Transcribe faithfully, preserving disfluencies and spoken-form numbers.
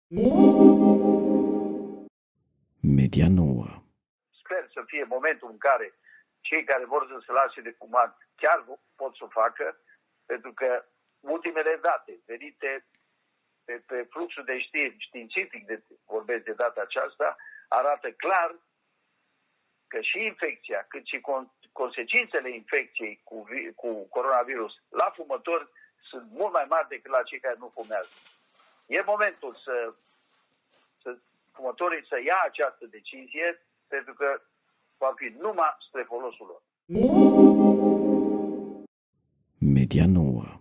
Media nouă. Sper să fie momentul în care cei care vor să se lase de fumat chiar pot să o facă, pentru că ultimele date venite pe, pe fluxul de știri științific, de, vorbesc de data aceasta, arată clar că și infecția, cât și con, consecințele infecției cu, cu coronavirus la fumători sunt mult mai mari decât la cei care nu fumează. E momentul să, să fumătorii să ia această decizie, pentru că va fi numai spre folosul lor. Media nouă.